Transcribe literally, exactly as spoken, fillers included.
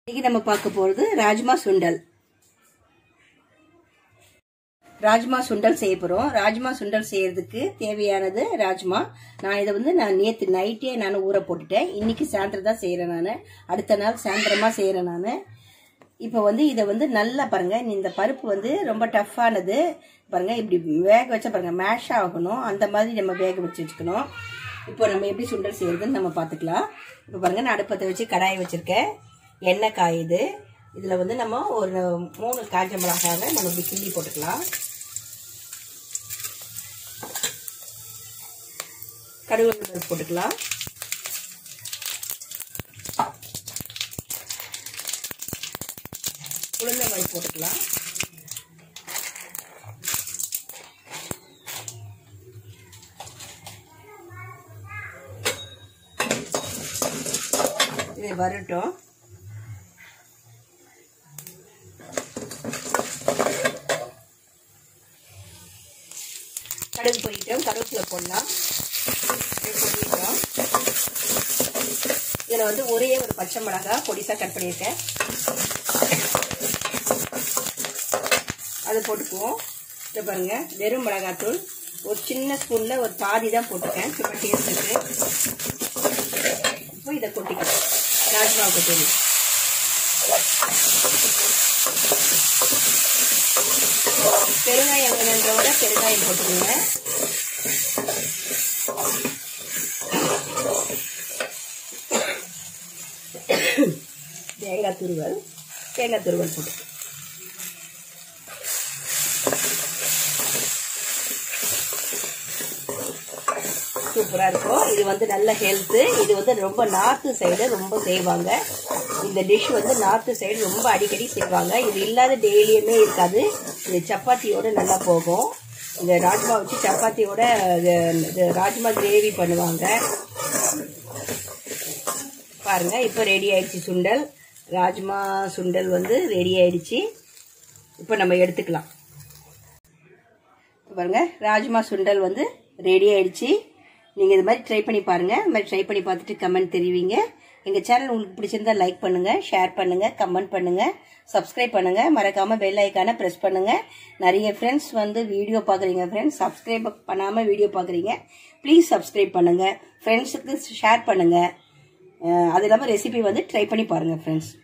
இன்னைக்கு நம்ம பார்க்க போறது ராஜ்மா சுண்டல். ராஜ்மா சுண்டல் செய்ய போறோம். ராஜ்மா சுண்டல் செய்யறதுக்கு தேவையானது ராஜ்மா. நான் இதை வந்து நான் நேற்று நைட்டே நான் ஊற போட்டுட்டேன். இன்னைக்கு சாயந்தரம் தான் செய்யறேன். நான் அடுத்த நாள் சாயந்தரமா செய்யறேன். நான் இப்போ வந்து இதை வந்து நல்லா பாருங்க. இந்த பருப்பு வந்து ரொம்ப டஃப்பானது பாருங்க. இப்படி வேக வச்சா பாருங்க மேஷ் ஆகணும். அந்த மாதிரி நம்ம வேக வச்சு வச்சுக்கணும். இப்போ நம்ம எப்படி சுண்டல் செய்யறதுன்னு நம்ம பார்த்துக்கலாம். இப்போ பாருங்க நான் அடுப்பத்தை வச்சு கடாயை வச்சிருக்கேன். எண்ணெய் காயுது. இதுல வந்து நம்ம ஒரு மூணு காஞ்ச மிளகாவை நம்ம இப்படி கிள்ளி போட்டுக்கலாம். கடுகு போட்டுக்கலாம். உளுந்த மாதிரி போட்டுக்கலாம். இது வரட்டும். கடுகு பொரிட்டோம். கருவேப்பிலை போடலாம். பொரிட்டோம். இதில் வந்து ஒரே ஒரு பச்சை மிளகாய் பொடிசா கட் பண்ணியிருக்கேன். அதை போட்டுக்குவோம். இதை பாருங்க வெறும் மிளகாத்தூள் ஒரு சின்ன ஸ்பூன்ல ஒரு பாதி தான் போட்டுக்கேன். சும்மா டேஸ்ட்டுக்கு. இப்போ இதை கொட்டிக்கலாம். ராஜ்மாவுக்கு தூள் பெருங்காயம் வேணுன்றவோட பெருங்காயம் போட்டுக்கோங்க. தேங்காய் துருவல் தேங்காய் துருவல் போட்டு சூப்பரா இருக்கும். இது வந்து நல்ல ஹெல்த். இது வந்து ரொம்ப நார்த்து சைடு ரொம்ப செய்வாங்க. இந்த டிஷ் வந்து நார்த்து சைடு ரொம்ப அடிக்கடி செய்வாங்க. இது இல்லாத டெய்லியுமே இருக்காது. இது சப்பாத்தியோட நல்லா போகும். இந்த ராஜ்மா வச்சு சப்பாத்தியோட ராஜ்மா கிரேவி பண்ணுவாங்க. பாருங்க இப்போ ரெடி ஆயிடுச்சு சுண்டல். ராஜ்மா சுண்டல் வந்து ரெடி ஆயிடுச்சு. இப்போ நம்ம எடுத்துக்கலாம். பாருங்க ராஜ்மா சுண்டல் வந்து ரெடி ஆயிடுச்சு. நீங்க இது மாதிரி ட்ரை பண்ணி பாருங்க. இந்த மாதிரி ட்ரை பண்ணி பார்த்துட்டு கமெண்ட் தெரிவிங்க. எங்க சேனல் உங்களுக்கு பிடிச்சிருந்தா லைக் பண்ணுங்க, ஷேர் பண்ணுங்க, கமெண்ட் பண்ணுங்க, சப்ஸ்கிரைப் பண்ணுங்க. மறக்காம பெல் ஐக்கானை பிரஸ் பண்ணுங்க. நிறைய ஃப்ரெண்ட்ஸ் வந்து வீடியோ பாக்குறீங்க. ஃப்ரெண்ட்ஸ் சப்ஸ்கிரைப் பண்ணாம வீடியோ பாக்குறீங்க. ப்ளீஸ் சப்ஸ்கிரைப் பண்ணுங்க. ஃப்ரெண்ட்ஸுக்கு ஷேர் பண்ணுங்க. அது இல்லாம ரெசிபி வந்து ட்ரை பண்ணி பாருங்க ஃப்ரெண்ட்ஸ்.